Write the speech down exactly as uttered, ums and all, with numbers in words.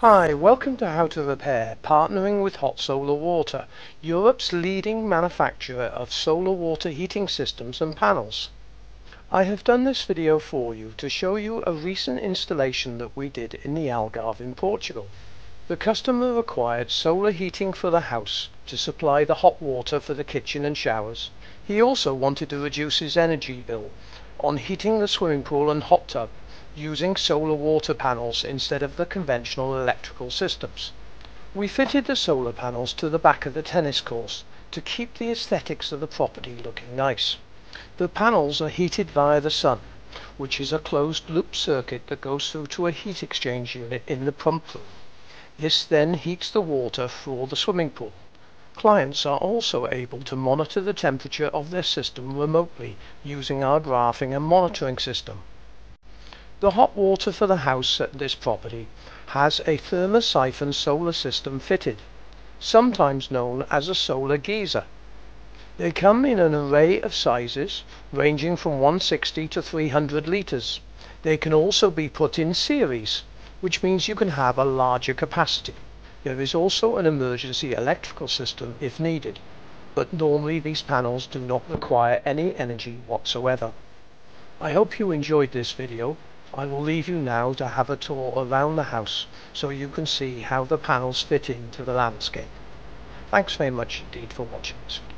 Hi, welcome to How to Repair, partnering with Hot Solar Water, Europe's leading manufacturer of solar water heating systems and panels. I have done this video for you to show you a recent installation that we did in the Algarve in Portugal. The customer required solar heating for the house to supply the hot water for the kitchen and showers. He also wanted to reduce his energy bill on heating the swimming pool and hot tub using solar water panels instead of the conventional electrical systems. We fitted the solar panels to the back of the tennis courts to keep the aesthetics of the property looking nice. The panels are heated via the sun, which is a closed loop circuit that goes through to a heat exchange unit in the pump room. This then heats the water for the swimming pool. Clients are also able to monitor the temperature of their system remotely using our graphing and monitoring system. The hot water for the house at this property has a Thermosiphon solar system fitted, sometimes known as a solar geyser. They come in an array of sizes ranging from one hundred sixty to three hundred litres. They can also be put in series, which means you can have a larger capacity. There is also an emergency electrical system if needed, but normally these panels do not require any energy whatsoever. I hope you enjoyed this video. I will leave you now to have a tour around the house so you can see how the panels fit into the landscape. Thanks very much indeed for watching this video.